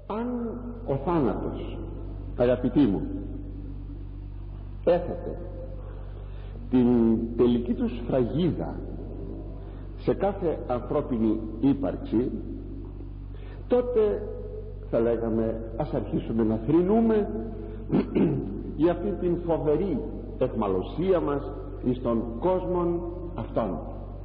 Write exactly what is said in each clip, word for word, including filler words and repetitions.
Αν ο θάνατος, αγαπητοί μου, έθετε την τελική του σφραγίδα σε κάθε ανθρώπινη ύπαρξη, τότε θα λέγαμε ας αρχίσουμε να θρηνούμε για αυτή την φοβερή αιχμαλωσία μας εις τον κόσμο αυτόν.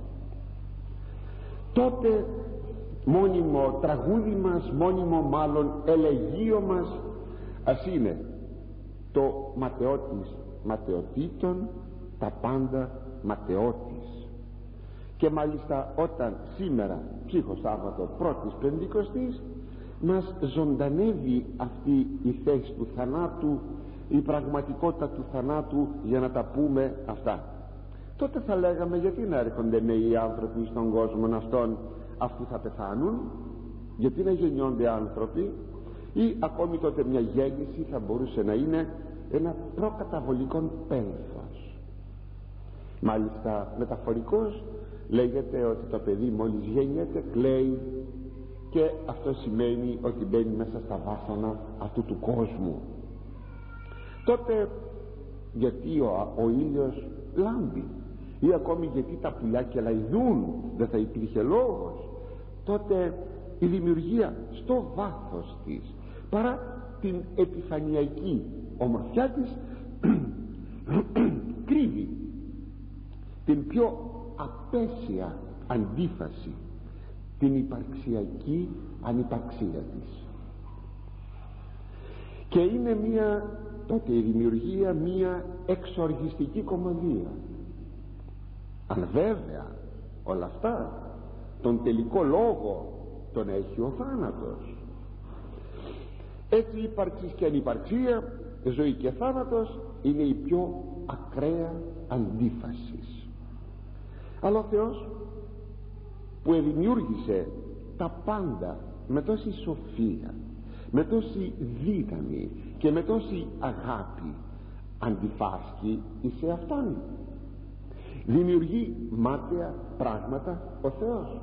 Τότε μόνιμο τραγούδι μας, μόνιμο μάλλον ελεγείο μας ας είναι το ματαιώτης ματαιωτήτων, τα πάντα ματαιώτης. Και μάλιστα όταν σήμερα ψύχο Σάββατο πρώτης Πεντηκοστής μας ζωντανεύει αυτή η θέση του θανάτου, η πραγματικότητα του θανάτου, για να τα πούμε αυτά, τότε θα λέγαμε γιατί να έρχονται νέοι άνθρωποι στον κόσμο αυτόν αφού θα πεθάνουν, γιατί να γεννιόνται άνθρωποι, ή ακόμη τότε μια γέννηση θα μπορούσε να είναι ένα προκαταβολικό πένθος. Μάλιστα μεταφορικώς λέγεται ότι το παιδί μόλις γεννιέται κλαίει, και αυτό σημαίνει ότι μπαίνει μέσα στα βάσανα αυτού του κόσμου. Τότε γιατί ο, ο ήλιος λάμπει, ή ακόμη γιατί τα πουλάκια λαϊδούν, δεν θα υπήρχε λόγος, τότε η δημιουργία στο βάθος της, παρά την επιφανειακή ομορφιά της, κρύβει την πιο απέσια αντίφαση, την υπαρξιακή ανυπαρξία της. Και είναι μία, τότε η δημιουργία, μία εξοργιστική κομμωδία. Αν βέβαια όλα αυτά τον τελικό λόγο τον έχει ο θάνατος. Έτσι ύπαρξης και ανυπαρξία, ζωή και θάνατος είναι η πιο ακραία αντίφαση. Αλλά ο Θεός που δημιούργησε τα πάντα με τόση σοφία, με τόση δύναμη και με τόση αγάπη, αντιφάσκει σε αυτόν. Δημιουργεί μάταια πράγματα ο Θεός?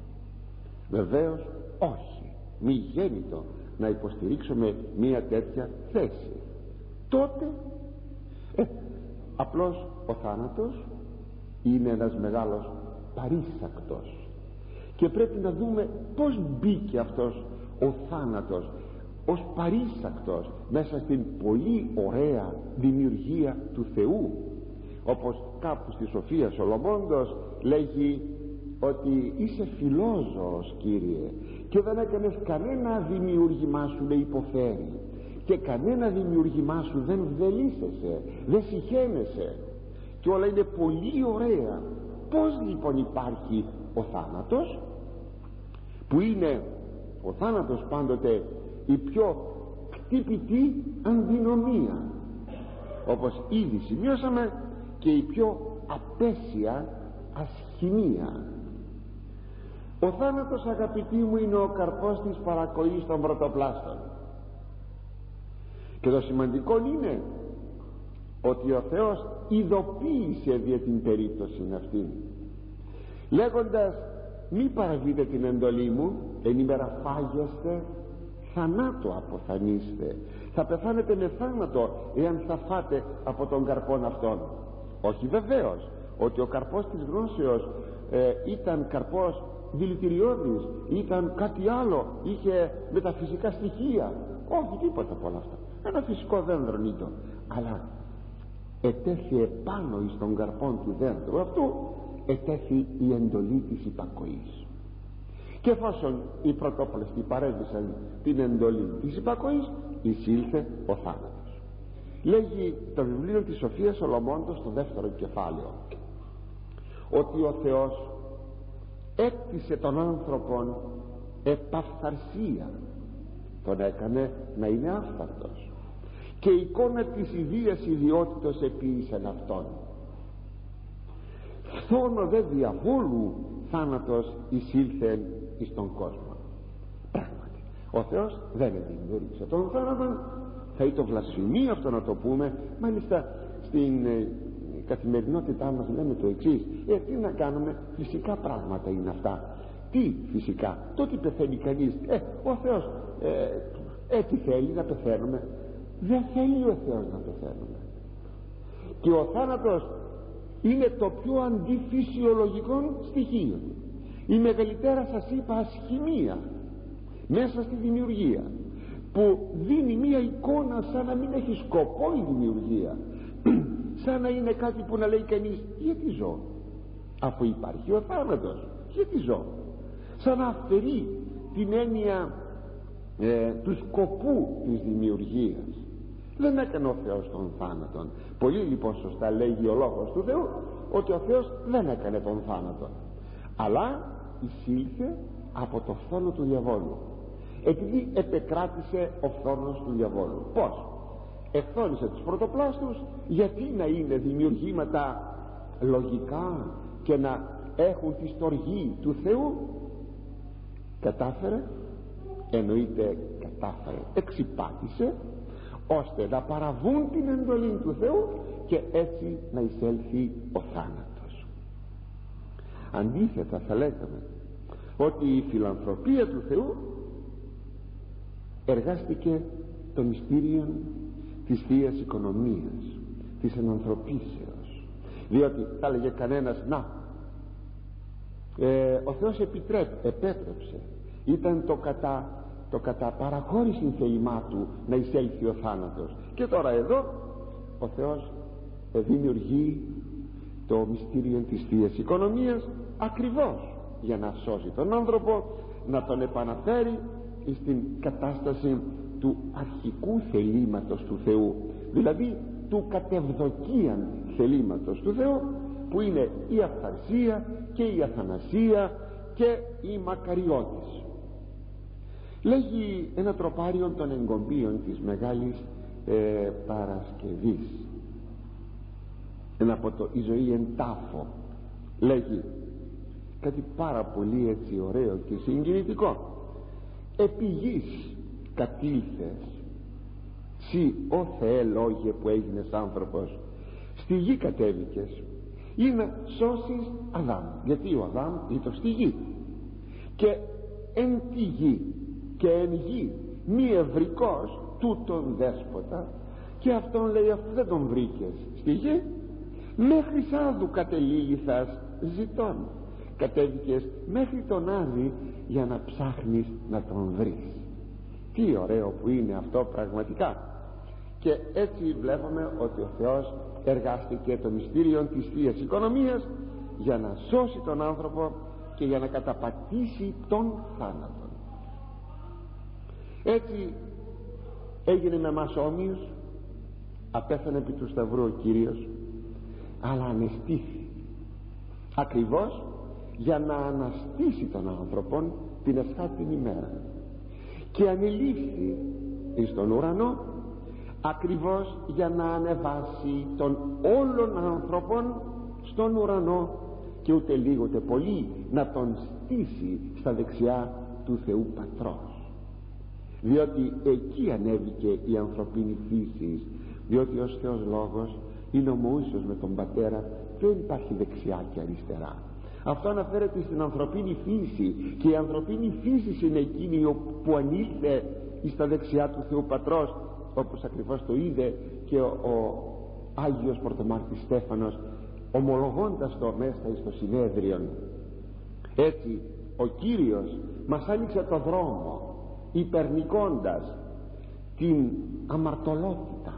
Βεβαίως όχι. Μη γέννητο να υποστηρίξουμε μία τέτοια θέση. Τότε ε, απλώς ο θάνατος είναι ένας μεγάλος παρήσακτος, και πρέπει να δούμε πως μπήκε αυτός ο θάνατος ως παρήσακτος μέσα στην πολύ ωραία δημιουργία του Θεού. Όπως κάπου στη Σοφία Σολομώντος λέγει ότι είσαι φιλόζωος, Κύριε, και δεν έκανες κανένα δημιούργημά σου να υποφέρει, και κανένα δημιούργημά σου δεν βδελίσεσαι, δεν συχαίνεσαι, και όλα είναι πολύ ωραία. Πώς λοιπόν υπάρχει ο θάνατος, που είναι ο θάνατος πάντοτε η πιο χτυπητή αντινομία, όπως ήδη σημειώσαμε, και η πιο απέσια ασχημία. Ο θάνατος, αγαπητοί μου, είναι ο καρπός της παρακοής των πρωτοπλάστων, και το σημαντικό είναι ότι ο Θεός ειδοποίησε δια την περίπτωση αυτή, λέγοντας μη παραβείτε την εντολή μου, εν ημέρα φάγεστε, θανάτο αποθανείστε, θα πεθάνετε με θάνατο εάν θα φάτε από τον καρπόν αυτόν. Όχι βεβαίως ότι ο καρπός της γνώσεως ε, ήταν καρπός δηλητηριώδης, ήταν κάτι άλλο, είχε μεταφυσικά στοιχεία. Όχι, τίποτα από όλα αυτά. Ένα φυσικό δέντρο είναι το, αλλά ετέθη επάνω εις τον καρπόν του δέντρου αυτού, ετέθη η εντολή της υπακοής. Και εφόσον οι πρωτόπλαστοι παρέβησαν την εντολή της υπακοής, εισήλθε ο θάνατος. Λέγει το βιβλίο της Σοφίας Σολομώντος στο δεύτερο κεφάλαιο ότι ο Θεός έκτισε τον άνθρωπον επαφθαρσία, τον έκανε να είναι άφθαρτος, και η εικόνα της ιδίας ιδιότητος επίησεν αυτόν. Φθόνο δε διαβόλου θάνατος εισήλθεν εις τον κόσμο. Πράγματι ο Θεός δεν δημιούργησε τον θάνατο. Θα ήταν βλασφημία αυτό να το πούμε. Μάλιστα στην ε, καθημερινότητά μας λέμε το εξής: ε, τι να κάνουμε, φυσικά πράγματα είναι αυτά. Τι φυσικά? Το ότι πεθαίνει κανείς, ε, ο Θεός ε, Έτσι θέλει να πεθαίνουμε? Δεν θέλει ο Θεός να πεθαίνουμε. Και ο θάνατος είναι το πιο αντιφυσιολογικό στοιχείο, η μεγαλύτερα, σας είπα, ασχημία μέσα στη δημιουργία, που δίνει μία εικόνα σαν να μην έχει σκοπό η δημιουργία, σαν να είναι κάτι που να λέει κανείς γιατί ζω, αφού υπάρχει ο θάνατος, γιατί ζω, σαν να αφαιρεί την έννοια ε, του σκοπού της δημιουργίας. Δεν έκανε ο Θεός τον θάνατον. Πολύ λοιπόν σωστά λέγει ο λόγος του Θεού ότι ο Θεός δεν έκανε τον θάνατον, αλλά εισήλθε από το φθόνο του διαβόλου, επειδή επεκράτησε ο φθόνος του διαβόλου. Πώς? Ευθόνησε τους πρωτοπλάστους, γιατί να είναι δημιουργήματα λογικά και να έχουν τη στοργή του Θεού. Κατάφερε, εννοείται κατάφερε, εξυπάτησε ώστε να παραβούν την εντολή του Θεού και έτσι να εισέλθει ο θάνατος. Αντίθετα θα λέγαμε ότι η φιλανθρωπία του Θεού εργάστηκε το μυστήριο της Θείας Οικονομίας, της ενανθρωπίσεως, διότι θα έλεγε κανένας να ε, ο Θεός επιτρέπει, επέτρεψε, ήταν το κατά το κατά παραχώρηση θελημά του να εισέλθει ο θάνατος, και τώρα εδώ ο Θεός δημιουργεί το μυστήριο της Θείας Οικονομίας ακριβώς για να σώσει τον άνθρωπο, να τον επαναφέρει στην κατάσταση του αρχικού θελήματος του Θεού, δηλαδή του κατευδοκίαν θελήματος του Θεού, που είναι η αυθαρσία και η αθανασία και η μακαριότης. Λέγει ένα τροπάριο των εγκομπίων της Μεγάλης ε, Παρασκευής, ένα από το «Η ζωή εν τάφο», λέγει κάτι πάρα πολύ έτσι ωραίο και συγκινητικό. «Επί γης κατήλθες, σύ ο Θεέ λόγε που έγινες άνθρωπος, στη γη κατέβηκες ή να σώσεις Αδάμ», γιατί ο Αδάμ ήταν στη γη, και εν τη γη και εν γη μη ευρικός τούτον δέσποτα, και αυτόν λέει αφού δεν τον βρήκες στη γη, μέχρι σάδου κατελήγηθας ζητών, κατέβηκες μέχρι τον Άδη για να ψάχνεις να τον βρεις. Τι ωραίο που είναι αυτό πραγματικά. Και έτσι βλέπουμε ότι ο Θεός εργάστηκε το μυστήριο της Θείας Οικονομίας για να σώσει τον άνθρωπο και για να καταπατήσει τον θάνατο. Έτσι έγινε με εμάς όμοιος, απέθανε επί του Σταυρού ο Κύριος, αλλά ανεστήθη ακριβώς για να αναστήσει τον άνθρωπον την εσχάτην ημέρα, και ανελήφθη εις τον ουρανό ακριβώς για να ανεβάσει τον όλων ανθρώπων στον ουρανό, και ούτε λίγο ούτε πολύ να τον στήσει στα δεξιά του Θεού Πατρός, διότι εκεί ανέβηκε η ανθρωπίνη φύση, διότι ως Θεός Λόγος είναι ομοούσιος με τον Πατέρα, δεν υπάρχει δεξιά και αριστερά. Αυτό αναφέρεται στην ανθρωπίνη φύση, και η ανθρωπίνη φύση είναι εκείνη που ανήλθε στα δεξιά του Θεού Πατρός, όπως ακριβώς το είδε και ο, ο Άγιος Πρωτομάρτης Στέφανος ομολογώντας το μέσα στο συνέδριο. Έτσι ο Κύριος μας άνοιξε το δρόμο, υπερνικώντας την αμαρτωλότητα,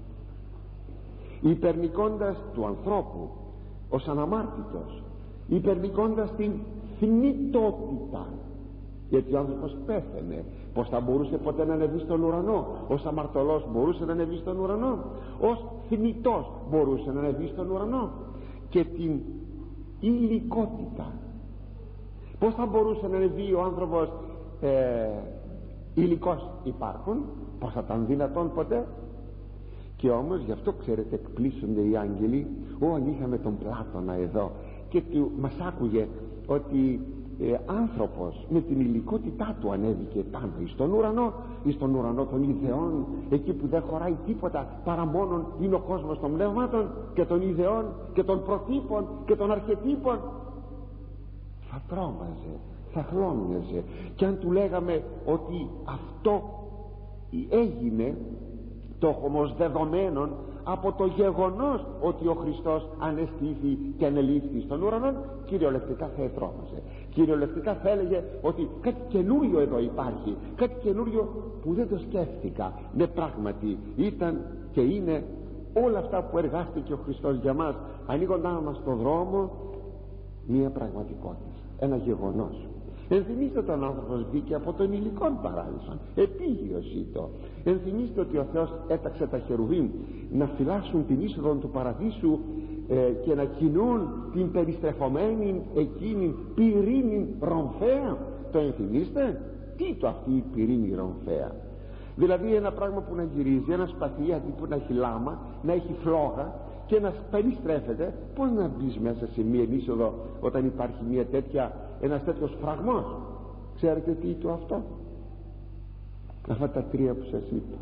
υπερνικώντας του ανθρώπου ως αναμάρτητος, υπερνικώντας την θνητότητα, γιατί ο άνθρωπος πέθαινε. Πως θα μπορούσε ποτέ να ανεβεί στον ουρανό? Ως αμαρτωλός μπορούσε να ανεβεί στον ουρανό? Ως θνητός μπορούσε να ανεβεί στον ουρανό? Και την υλικότητα, πως θα μπορούσε να ανεβεί ο άνθρωπος ε, υλικός υπάρχουν? Πως θα ήταν δυνατόν ποτέ? Και όμως γι' αυτό ξέρετε εκπλήσονται οι άγγελοι. Ω, αν είχαμε τον Πλάτωνα εδώ και του, μας άκουγε ότι ε, άνθρωπος με την υλικότητά του ανέβηκε πάνω εις τον ουρανό, εις τον ουρανό των ιδεών, εκεί που δεν χωράει τίποτα παρά μόνον είναι ο κόσμος των πνεύματων και των ιδεών και των προτύπων και των αρχετύπων. Θα τρόμαζε, θα χλώμιαζε. Και αν του λέγαμε ότι αυτό έγινε το όμως δεδομένον από το γεγονός ότι ο Χριστός ανεστήθη και ανελήφθη στον ουρανό. Κυριολεκτικά θα ετρώμαζε, κυριολεκτικά θα έλεγε ότι κάτι καινούριο εδώ υπάρχει, κάτι καινούριο που δεν το σκέφτηκα. Ναι, πράγματι ήταν και είναι όλα αυτά που εργάστηκε ο Χριστός για μας, ανοίγοντάς μας το δρόμο, μια πραγματικότητα, ένα γεγονός. Ενθυμίστε τον άνθρωπος βγήκε από τον υλικών παράδεισον, επίγειος ήτο. Ενθυμίστε ότι ο Θεός έταξε τα χερουβίμ να φυλάσσουν την είσοδο του παραδείσου ε, και να κινούν την περιστρεφωμένη εκείνη πυρήνη ρομφαία. Το ενθυμίστε? Τι το αυτή η πυρήνη ρομφαία? Δηλαδή ένα πράγμα που να γυρίζει, ένα σπαθί αντί που να έχει λάμα, να έχει φλόγα και να περιστρέφεται. Πώς να μπεις μέσα σε μία είσοδο όταν υπάρχει μία τέτοια, ένας τέτοιος φραγμός? Ξέρετε τι είναι το αυτό? Αυτά τα τρία που σας είπα.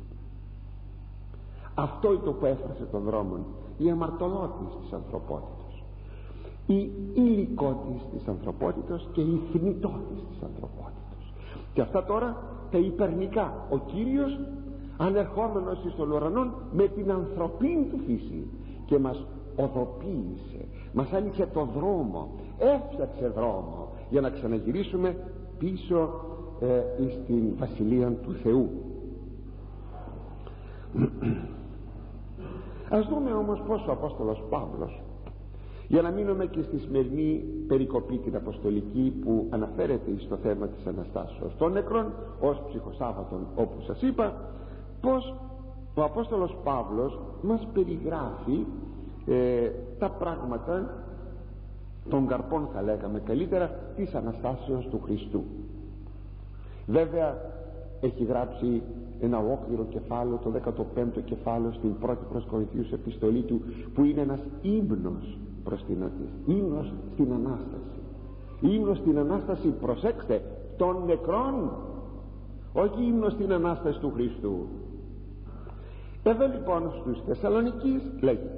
Αυτό είναι το που έφρασε τον δρόμο, η αμαρτωλότης της ανθρωπότητας, η υλικότης της ανθρωπότητας και η θνητότης της ανθρωπότητας. Και αυτά τώρα τα υπερνικά. Ο Κύριος ανερχόμενος στον ουρανό με την ανθρωπίνη του φύση και μας οδοποίησε, μας άνοιξε το δρόμο, έφτιαξε δρόμο για να ξαναγυρίσουμε πίσω ε, στην Βασιλεία του Θεού. Ας δούμε όμως πως ο Απόστολος Παύλος, για να μείνουμε και στη σημερινή περικοπή την αποστολική που αναφέρεται στο θέμα της Αναστάσεως των νεκρών ως ψυχοσάββατον, όπου σας είπα πως ο Απόστολος Παύλος μας περιγράφει ε, τα πράγματα των καρπών, θα λέγαμε καλύτερα, της Αναστάσεως του Χριστού. Βέβαια έχει γράψει ένα ολόκληρο κεφάλαιο, το δέκατο πέμπτο κεφάλαιο στην πρώτη προς Κορινθίους επιστολή του, που είναι ένας ύμνος προς την ύμνος στην Ανάσταση, ύμνος στην Ανάσταση, προσέξτε, των νεκρών, όχι ύμνος στην Ανάσταση του Χριστού. Εδώ λοιπόν στους Θεσσαλονικείς λέγει,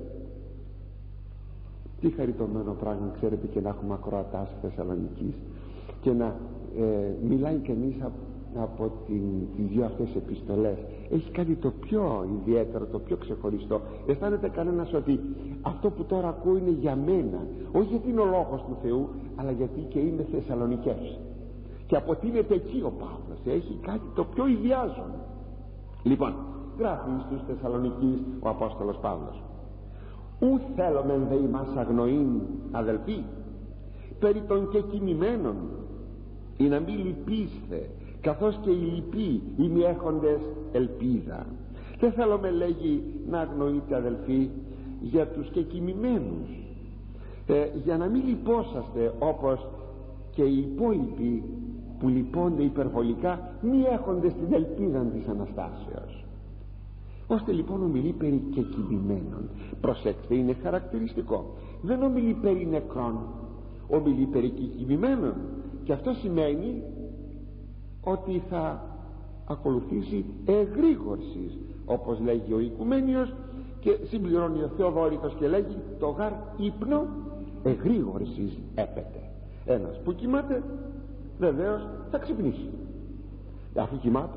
τι χαριτωμένο πράγμα, ξέρετε, και να έχουμε ακροατάς Θεσσαλονικείς και να ε, μιλάει κανείς από, από την, τις δύο αυτές επιστολές. Έχει κάτι το πιο ιδιαίτερο, το πιο ξεχωριστό. Αισθάνεται κανένας ότι αυτό που τώρα ακούω είναι για μένα, όχι γιατί είναι ο λόγος του Θεού, αλλά γιατί και είμαι Θεσσαλονικές και αποτείνεται εκεί ο Παύλος. Έχει κάτι το πιο ιδιάζον. Λοιπόν, γράφει στους Θεσσαλονικείς ο Απόστολος Παύλος, ου θέλομεν δε ημάς αγνοήν, αδελφοί, περί των κεκοιμημένων, ή να μη λυπήστε, καθώς και οι λυποί οι μη έχοντες ελπίδα. Δεν θέλουμε, λέγει, να αγνοείτε, αδελφοί, για τους κεκοιμημένους, ε, για να μην λυπόσαστε όπως και οι υπόλοιποι που λυπώνται υπερβολικά, μη έχοντες την ελπίδα της Αναστάσεως. Ώστε λοιπόν ομιλεί περί κεκοιμημένων. Προσέξτε, είναι χαρακτηριστικό, δεν ομιλεί περί νεκρών, ομιλεί περί κεκοιμημένων, και αυτό σημαίνει ότι θα ακολουθήσει εγρήγορσης, όπως λέγει ο Οικουμένιος, και συμπληρώνει ο Θεοδόρητος και λέγει, το γάρ ύπνο εγρήγορσης έπεται. Ένας που κοιμάται βεβαίως θα ξυπνήσει, αφού κοιμάται.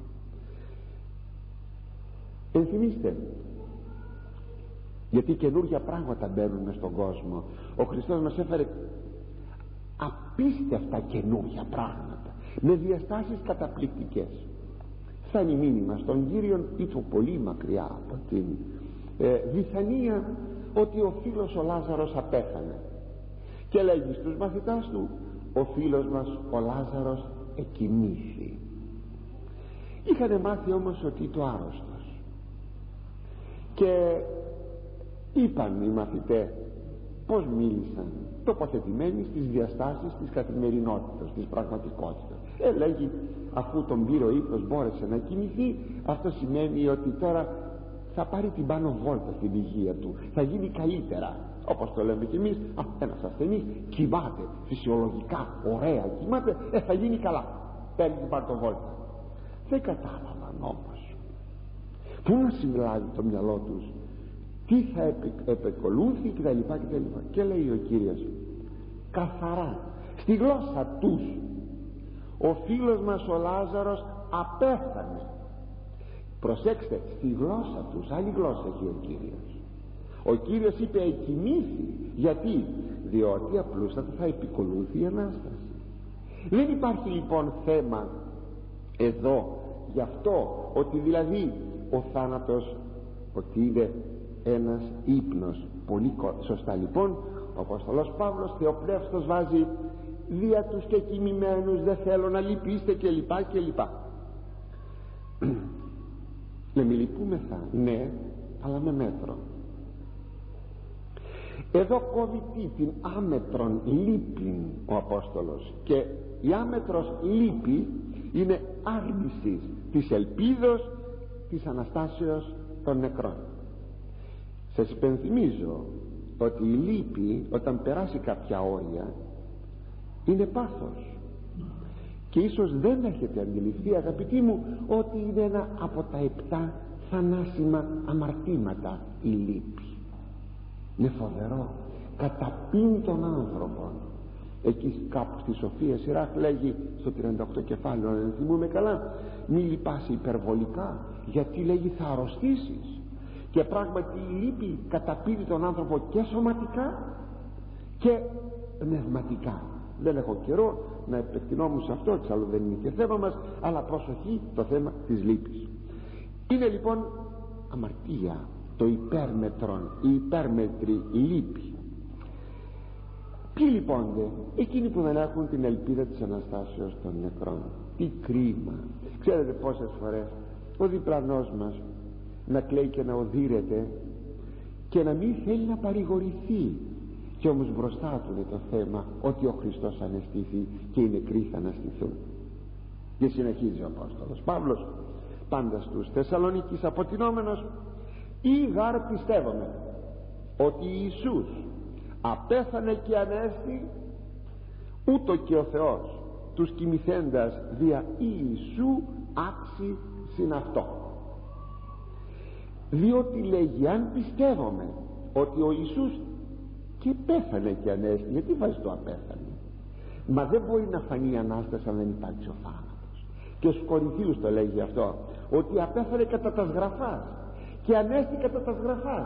Ενθυμίστε, γιατί καινούργια πράγματα μπαίνουν στον κόσμο. Ο Χριστός μας έφερε απίστευτα καινούργια πράγματα με διαστάσεις καταπληκτικές. Φτάνει μήνυμα στον Κύριον ήτο πολύ μακριά από την ε, Βιθανία ότι ο φίλος ο Λάζαρος απέθανε, και λέγει στους μαθητάς του, ο φίλος μας ο Λάζαρος εκοιμήθη. Είχαν μάθει όμως ότι το άρρωστος, και είπαν οι μαθητές πως μίλησαν, τοποθετημένοι στις διαστάσεις της καθημερινότητας, της πραγματικότητας. Ε, λέγει, αφού τον πήρε ο ύπνος, μπόρεσε να κοιμηθεί, αυτό σημαίνει ότι τώρα θα πάρει την πάνω βόλτα στην υγεία του, θα γίνει καλύτερα. Όπως το λέμε κι εμείς, α, ένας ασθενής κοιμάται φυσιολογικά, ωραία κοιμάται, ε, θα γίνει καλά, παίρνει την πάνω βόλτα. Δεν κατάλαβαν όμως πού να συμπλάβει το μυαλό τους, τι θα επε, επεκολούθει κτλ, κτλ. Και λέει ο Κύριος καθαρά στη γλώσσα τους, ο φίλος μας ο Λάζαρος απέθανε. Προσέξτε, στη γλώσσα τους, άλλη γλώσσα έχει ο Κύριος. Ο Κύριος είπε εκοιμήθη. Γιατί? Διότι απλούστατα θα επικολούθει η Ανάσταση. Δεν υπάρχει λοιπόν θέμα εδώ γι' αυτό, ότι δηλαδή ο θάνατος ότι είναι ένας ύπνος. Πολύ σωστά λοιπόν ο Απόστολος Παύλος Θεοπνεύστος βάζει δια τους και κοιμημένους δεν θέλω να λυπήστε και λοιπά και λοιπά. Να μη λυπούμεθα, ναι, αλλά με μέτρο. Εδώ κόβει τι? Την άμετρον λύπην ο Απόστολος, και η άμετρος λύπη είναι άρνηση της ελπίδος της Αναστάσεως των νεκρών. Σας υπενθυμίζω ότι η λύπη όταν περάσει κάποια όρια είναι πάθος, και ίσως δεν έχετε αντιληφθεί, αγαπητοί μου, ότι είναι ένα από τα επτά θανάσιμα αμαρτήματα η λύπη. Είναι φοβερό, καταπίνει τον άνθρωπο. Εκεί κάπου στη Σοφία Σιράχ λέγει στο τριάντα οκτώ κεφάλαιο, αν θυμούμε καλά, μη λυπάσαι υπερβολικά, γιατί λέγει θα αρρωστήσεις. Και πράγματι η λύπη καταπίνει τον άνθρωπο και σωματικά και πνευματικά. Δεν έχω καιρό να επεκτηνόμουν σε αυτό, εξάλλου δεν είναι και θέμα μας, αλλά προσοχή το θέμα της λύπης. Είναι λοιπόν αμαρτία το υπέρμετρον, η υπέρμετρη λύπη. Ποιοι λυπώνται? Εκείνοι που δεν έχουν την ελπίδα της Αναστάσεως των νεκρών. Τι κρίμα! Ξέρετε πόσες φορές ο διπλανός μας να κλαίει και να οδύρεται και να μην θέλει να παρηγορηθεί, και όμως μπροστά του είναι το θέμα ότι ο Χριστός αναισθήθη και οι νεκροί θα αναστηθούν. Και συνεχίζει ο Απόστολος Παύλος πάντα στους Θεσσαλονίκης αποτινόμενος, ή γάρ πιστεύομαι ότι Ιησούς απέθανε και ανέστη, ούτω και ο Θεός τους κοιμηθέντας δια Ιησού άξι συν αυτό. Διότι λέγει, αν πιστεύομαι ότι ο Ιησούς και πέθανε και ανέστη, γιατί βάζει το απέθανε? Μα δεν μπορεί να φανεί η Ανάσταση αν δεν υπάρξει ο θάνατος. Και στους Κορινθίους το λέγει αυτό, ότι απέθανε κατά τας γραφάς και ανέστη κατά τας γραφάς.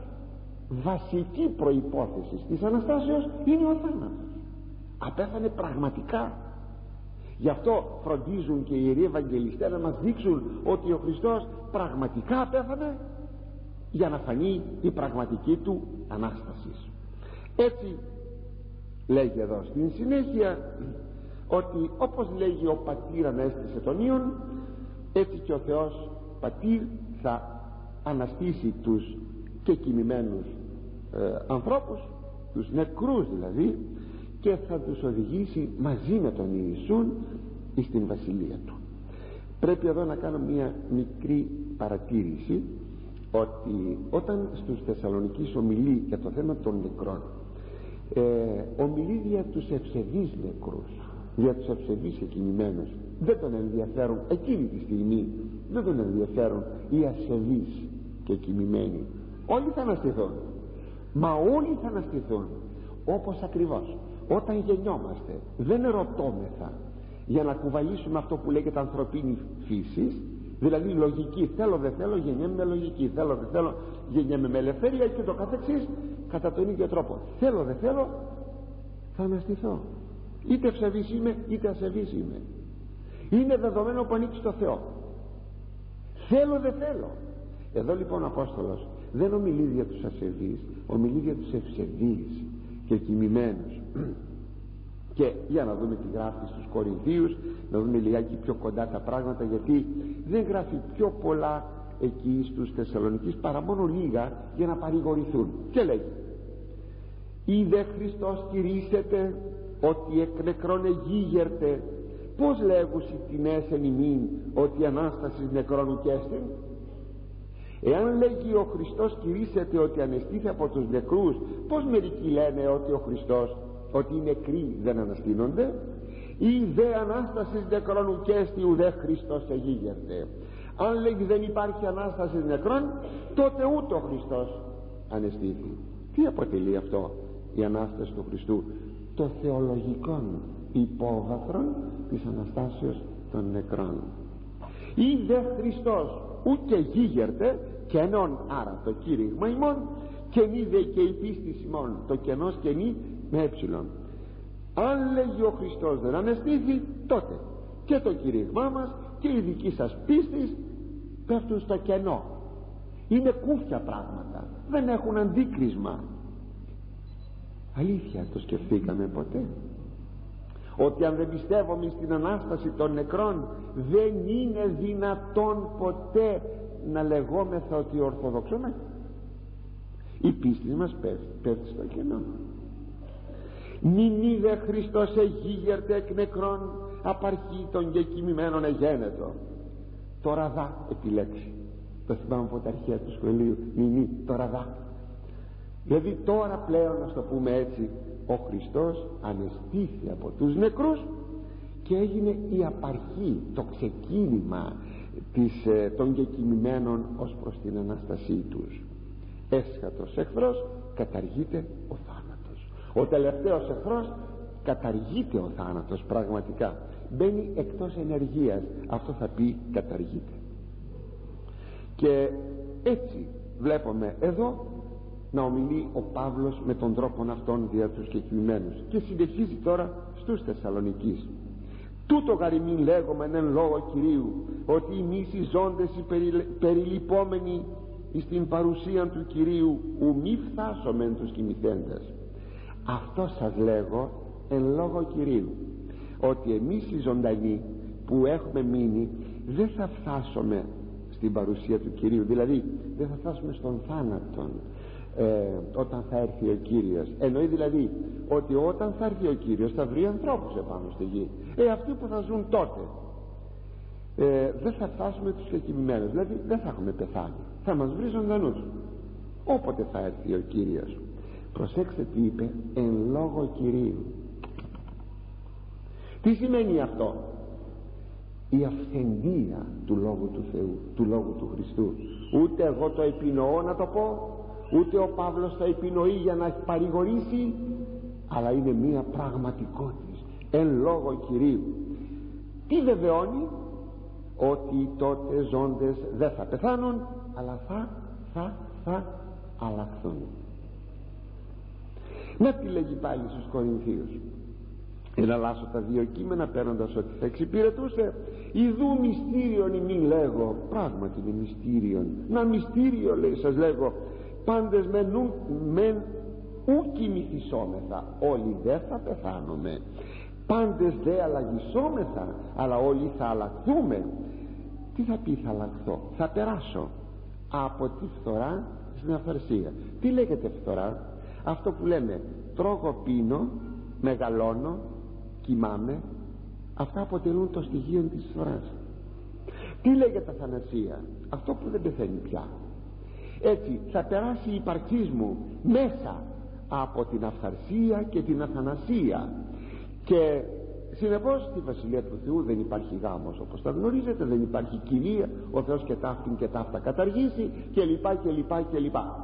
Βασική προϋπόθεση της Αναστάσεως είναι ο θάνατος. Απέθανε πραγματικά. Γι' αυτό φροντίζουν και οι Ιεροί Ευαγγελιστές να μας δείξουν ότι ο Χριστός πραγματικά απέθανε, για να φανεί η πραγματική του Ανάσταση. Έτσι λέγει εδώ στην συνέχεια ότι όπως λέγει ο Πατήρ ανέστησε τον Υιόν, έτσι και ο Θεός Πατήρ θα αναστήσει τους και κοιμημένους ε, ανθρώπους, τους νεκρούς δηλαδή, και θα τους οδηγήσει μαζί με τον Ιησούν στην Βασιλεία του. Πρέπει εδώ να κάνω μια μικρή παρατήρηση, ότι όταν στους Θεσσαλονικείς ομιλεί για το θέμα των νεκρών, ε, ομιλεί για τους ευσεβείς νεκρούς, για τους ευσεβείς και κοιμημένους. Δεν τον ενδιαφέρουν εκείνη τη στιγμή, δεν τον ενδιαφέρουν οι ασεβείς και κοιμημένοι. Όλοι θα αναστηθούν, μα όλοι θα αναστηθούν όπως ακριβώς όταν γεννιόμαστε. Δεν ρωτώμεθα για να κουβαλήσουμε αυτό που λέγεται ανθρωπίνη φύση, δηλαδή λογική, θέλω δεν θέλω γεννιέμαι με λογική, θέλω δεν θέλω γεννιέμαι με ελευθερία και το καθεξής, κατά τον ίδιο τρόπο. Θέλω δεν θέλω θα αναστηθώ, είτε ευσεβής είμαι είτε ασεβής είμαι. Είναι δεδομένο που ανήκει στο Θεό. Θέλω δεν θέλω. Εδώ λοιπόν ο Απόστολος δεν ομιλεί για τους ασεβείς, ομιλεί για τους ευσεβείς και κοιμημένους. Και για να δούμε τι γράφει στους Κορινθίους, να δούμε λιγάκι πιο κοντά τα πράγματα, γιατί δεν γράφει πιο πολλά εκεί στους Θεσσαλονικείς παρά μόνο λίγα για να παρηγορηθούν. Και λέει, είδε Χριστός κηρύσσεται ότι εκ νεκρών εγίγερτε, πως λέγουσι τινές εν ημίν ότι η Ανάσταση νεκρών ουκέστην? Εάν λέγει ο Χριστός κηρύσσεται ότι ανεστήθη από τους νεκρούς, πως μερικοί λένε ότι ο Χριστός, ότι οι νεκροί δεν αναστήνονται? Ή δε Ανάστασης νεκρών ουκέστη ουδέ Χριστός εγίγερτε? Αν λέγει δεν υπάρχει Ανάσταση νεκρών, τότε ούτε ο Χριστός ανεστήθη. Τι αποτελεί αυτό η Ανάσταση του Χριστού? Το θεολογικό υπόβαθρο της Αναστάσεως των νεκρών. ή δε Χριστός ούτε γίγερτε κενόν, άρα το κήρυγμα ημών, και μη δε και η πίστη ημών, το κενός και μη με έψιλον. Αν λέγει ο Χριστός δεν αναισθήθη, τότε και το κήρυγμά μας και η δική σας πίστη πέφτουν στο κενό. Είναι κούφια πράγματα, δεν έχουν αντίκρισμα. Αλήθεια, το σκεφτήκαμε ποτέ? Ότι αν δεν πιστεύουμε στην Ανάσταση των νεκρών, δεν είναι δυνατόν ποτέ να λεγόμεθα ότι ορθοδοξούμε? Η πίστη μας πέφτει, πέφτει στο κενό. Μην είδε Χριστός εγίγερτε εκ νεκρών, απαρχή των και κοιμημένων εγένετο. Τώρα δα επιλέξει. Το θυμάμαι από τα αρχαία του σχολείου. Μην τώρα δα. Δηλαδή τώρα πλέον, να το πούμε έτσι, ο Χριστός ανεστήθη από τους νεκρούς και έγινε η απαρχή, το ξεκίνημα της, ε, των κεκοιμημένων ως προς την Ανάστασή τους. Έσχατος εχθρός, καταργείται ο θάνατος. Ο τελευταίος εχθρός, καταργείται ο θάνατος πραγματικά. Μπαίνει εκτός ενεργείας. Αυτό θα πει καταργείται. Και έτσι βλέπουμε εδώ να ομιλεί ο Παύλος με τον τρόπο αυτόν δια τους κεκοιμημένους, και συνεχίζει τώρα στους Θεσσαλονικείς. Τούτο γαριμήν λέγομεν εν λόγω Κυρίου, ότι εμείς οι ζώντες οι περι, περιλυπόμενοι στην παρουσία του Κυρίου ου μη φθάσομεν τους κοιμηθέντες. Αυτό σας λέγω εν λόγω Κυρίου, ότι εμείς οι ζωντανοί που έχουμε μείνει δεν θα φτάσουμε στην παρουσία του Κυρίου, δηλαδή δεν θα φτάσουμε στον θάνατον ε, όταν θα έρθει ο Κύριος. Εννοεί δηλαδή ότι όταν θα έρθει ο Κύριος θα βρει ανθρώπους επάνω στη γη, ε, αυτοί που θα ζουν τότε ε, δεν θα φτάσουμε τους κεκοιμημένους, δηλαδή δεν θα έχουμε πεθάνει, θα μας βρει ζωντανούς όποτε θα έρθει ο Κύριος. Προσέξτε τι είπε, εν λόγω Κυρίου. Τι σημαίνει αυτό? Η αυθεντία του Λόγου του Θεού, του Λόγου του Χριστού. Ούτε εγώ το επινοώ να το πω, ούτε ο Παύλος το επινοεί για να παρηγορήσει, αλλά είναι μία πραγματικότητα, εν λόγω Κυρίου. Τι βεβαιώνει? Ότι τότε ζώντες δεν θα πεθάνουν, αλλά θα, θα, θα αλλάχθουν. Να τι λέγει πάλι στους Κορινθίους. Εναλλάσσω τα δύο κείμενα παίρνοντας ότι θα εξυπηρετούσε. Ιδού μυστήριον ημί λέγω. Πράγματι είναι μυστήριον. Να μυστήριο λέει σας λέγω. Πάντες μεν, μεν ου κοιμηθισόμεθα, όλοι δεν θα πεθάνουμε. Πάντες δε αλλαγισόμεθα, αλλά όλοι θα αλλαχθούμε. Τι θα πει θα αλλαχθώ? Θα περάσω από τη φθορά στην αυθαρσία. Τι λέγεται φθορά? Αυτό που λέμε τρώγω, πίνω, μεγαλώνω, κοιμάμαι. Αυτά αποτελούν το στοιχείο της φθοράς. Τι λέγεται αθανασία? Αυτό που δεν πεθαίνει πια. Έτσι θα περάσει η ύπαρξή μου μέσα από την αυθαρσία και την αθανασία, και συνεπώς στη Βασιλεία του Θεού δεν υπάρχει γάμος, όπως τα γνωρίζετε, δεν υπάρχει κυρία, ο Θεός και ταύτην και ταύτα καταργήσει, και λοιπά και λοιπά και λοιπά.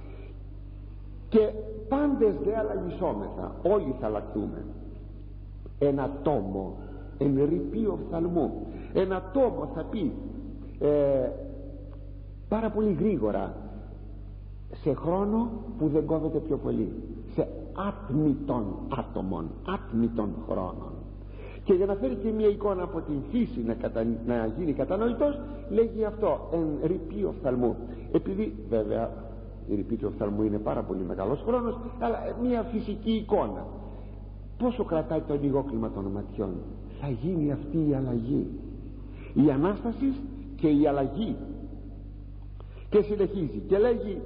Και πάντες δε αλλαγισόμεθα, όλοι θα αλλακτούμε. Ένα τόμο, εν ρηπή οφθαλμού, ένα τόμο θα πει ε, πάρα πολύ γρήγορα, σε χρόνο που δεν κόβεται πιο πολύ, σε άτμητων άτομων, άτμητων χρόνων. Και για να φέρει και μια εικόνα από την φύση να, κατα... να γίνει κατανοητός, λέγει αυτό, εν ρηπή οφθαλμού. Επειδή βέβαια η ρηπή του οφθαλμού είναι πάρα πολύ μεγάλος χρόνος, αλλά μια φυσική εικόνα. Πόσο κρατάει το λιγόκλημα των ματιών? Θα γίνει αυτή η αλλαγή, η Ανάσταση και η αλλαγή. Και συνεχίζει και λέγει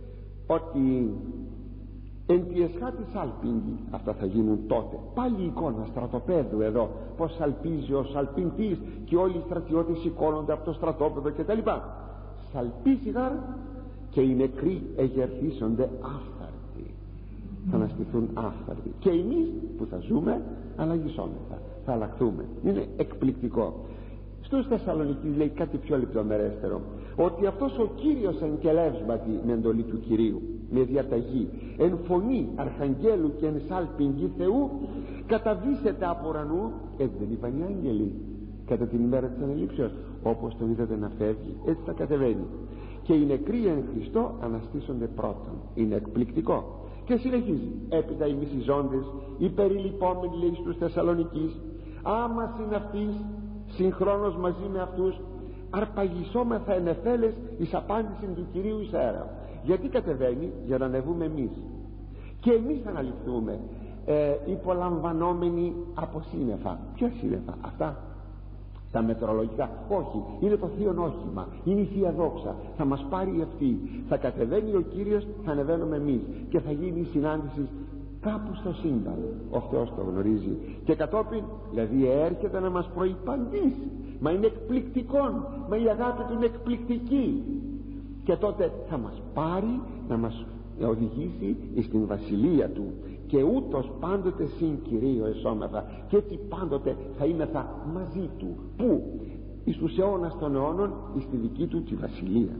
ότι εν τη εσχάτη σαλπίγγι, αυτά θα γίνουν τότε. Πάλι η εικόνα στρατοπέδου εδώ, πως σαλπίζει ο σαλπιντής και όλοι οι στρατιώτες σηκώνονται από το στρατόπεδο κτλ. Σαλπίζει γάρ, και οι νεκροί εγερθίσονται άφθαρτοι, θα αναστηθούν άφθαρτοι, και εμείς που θα ζούμε αλλαγισόμεθα, θα αλλάχθούμε. Είναι εκπληκτικό. Στους Θεσσαλονικείς λέει κάτι πιο λεπτομερέστερο, ότι αυτός ο Κύριος εν κελεύσματι, με εντολή του Κυρίου, με διαταγή, εν φωνή αρχαγγέλου και εν σάλπιγγι Θεού, καταβήσεται από ουρανού. Έτσι δεν είπαν οι άγγελοι? κατά την ημέρα της ανελήψεως, όπως το είδατε να φεύγει, έτσι θα κατεβαίνει. Και οι νεκροί εν Χριστώ αναστήσονται πρώτον. Είναι εκπληκτικό. Και συνεχίζει, έπειτα οι μισιζόντες, οι περιλυπόμενοι, λέει, στους Θεσσαλονικείς, άμα συναυτείς συγχρόνως μαζί με αυτούς, αρπαγισόμεθα εν εφέλες εις απάντηση του Κυρίου εις αέρα. Γιατί κατεβαίνει? Για να ανεβούμε εμείς, και εμείς θα αναλυφθούμε, ε, υπολαμβανόμενοι από σύννεφα. Ποια σύννεφα? Αυτά τα μετρολογικά? Όχι, είναι το θείο όχημα, είναι η Θεία Δόξα. Θα μας πάρει αυτή, θα κατεβαίνει ο Κύριος, θα ανεβαίνουμε εμείς και θα γίνει η συνάντηση κάπου στο σύμπαν. Ο Θεός το γνωρίζει. Και κατόπιν, δηλαδή, έρχεται να μας προϋπαντήσει. Μα είναι εκπληκτικό, μα η αγάπη του είναι εκπληκτική. Και τότε θα μας πάρει να μας οδηγήσει στην βασιλεία του. Και ούτως πάντοτε συν Κυρίω εσώμεθα, και έτσι πάντοτε θα είμεθα μαζί του. Πού? εις τους αιώνας των αιώνων, εις τη δική του τη βασιλεία.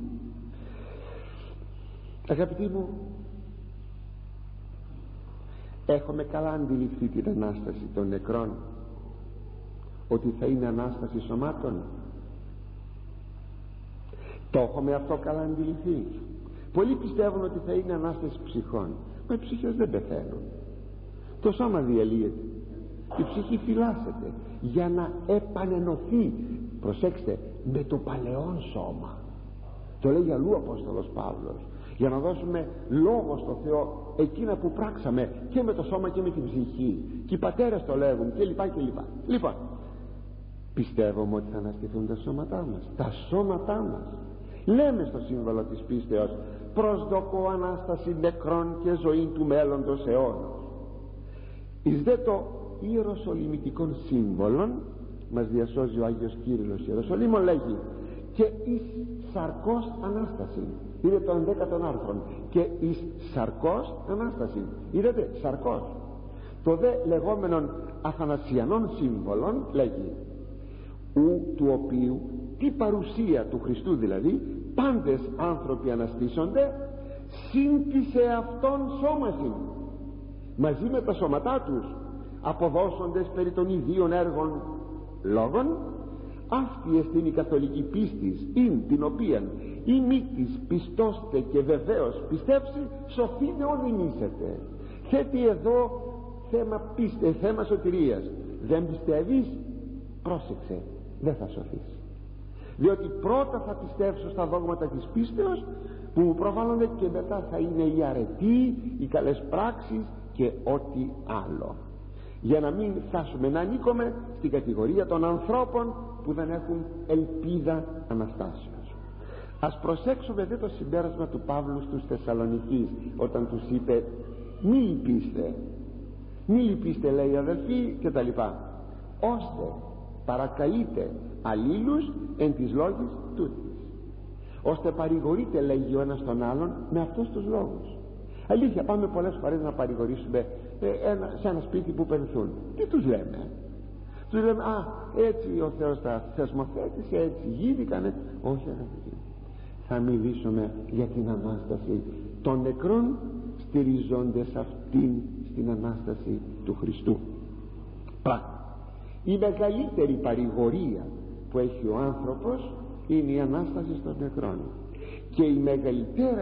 Αγαπητοί μου, έχουμε καλά αντιληφθεί την Ανάσταση των νεκρών, ότι θα είναι Ανάσταση σωμάτων? Το έχουμε αυτό καλά αντιληφθεί? Πολλοί πιστεύουν ότι θα είναι Ανάσταση ψυχών. Μα οι ψυχές δεν πεθαίνουν, το σώμα διαλύεται, η ψυχή φυλάσσεται για να επανενωθεί, προσέξτε, με το παλαιόν σώμα. Το λέει αλλού ο Απόστολος Παύλος, για να δώσουμε λόγο στο Θεό εκείνα που πράξαμε και με το σώμα και με την ψυχή. Και οι πατέρες το λέγουν και λοιπά και λοιπά. Λοιπόν, πιστεύουμε ότι θα αναστηθούν τα σώματά μας, τα σώματά μας. Λέμε στο σύμβολο της πίστεως, προσδοκώ Ανάσταση νεκρών και ζωή του μέλλοντος αιώνος. Εις δε το ιεροσολυμητικών σύμβολων μας διασώζει ο Άγιος Κύριλλος Ιεροσολύμων, λέγει, και εις σαρκός Ανάσταση. Είναι το ενδέκατον άρθρο. Και εις σαρκός Ανάσταση. Είδατε, σαρκός. Το δε λεγόμενον αθανασιανών σύμβολων λέγει, ου του οποίου τη παρουσία του Χριστού, δηλαδή πάντες άνθρωποι αναστήσονται συν της εαυτόν σώμασιν, μαζί με τα σώματά τους αποδώσοντες περί των ιδίων έργων λόγων. Αυτή εστίν η καθολική πίστης, ειν την οποίαν η μήτης πιστώστε και βεβαίως πιστεύσει, σωθήνε οδυνήσετε. Θέτει εδώ θέμα πίστε, θέμα σωτηρίας. Δεν πιστεύεις? Πρόσεξε, δεν θα σωθείς. Διότι πρώτα θα πιστέψω στα δόγματα της πίστεως που μου προβάλλονται, και μετά θα είναι η αρετή, οι καλές πράξεις και ό,τι άλλο, για να μην φτάσουμε να ανήκουμε στην κατηγορία των ανθρώπων που δεν έχουν ελπίδα Αναστάσεως. Ας προσέξουμε δε το συμπέρασμα του Παύλου στους Θεσσαλονικείς, όταν τους είπε μη λυπήστε, μη λυπήστε, λέει, αδελφοί, και τα λοιπά, ώστε παρακαλείτε αλλήλους εν της λόγης τούτης, ώστε παρηγορείτε, λέγει ο ένας τον άλλον, με αυτούς τους λόγους. Αλήθεια, πάμε πολλές φορές να παρηγορήσουμε ε, ένα, σε ένα σπίτι που πενθούν. Τι τους λέμε? Τους λέμε, α, έτσι ο Θεός τα θεσμοθέτησε, έτσι γίνηκανε. Όχι, αγαπητοί, θα μιλήσουμε για την Ανάσταση των νεκρών, στηριζόντες αυτήν στην Ανάσταση του Χριστού. Πράγμα, η μεγαλύτερη παρηγορία που έχει ο άνθρωπος είναι η Ανάσταση των νεκρών, και η μεγαλύτερα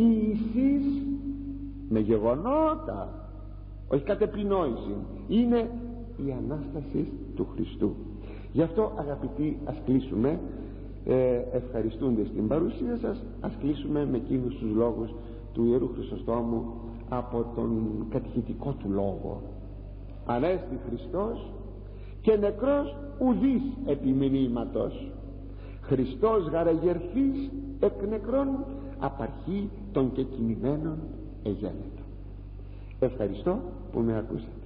εγγύηση με γεγονότα, όχι κατ' επινόηση, είναι η Ανάσταση του Χριστού. Γι' αυτό, αγαπητοί, ας κλείσουμε ε, ευχαριστούνται στην παρουσία σας, ας κλείσουμε με εκείνους τους λόγους του Ιερού Χρυσοστόμου από τον κατηχητικό του λόγο. Ανέστη Χριστός και νεκρός ουδής επιμηνύματος, Χριστός γαραγερθής εκ νεκρών, απαρχή των κεκοιμημένων εγένετο. Ευχαριστώ που με ακούσατε.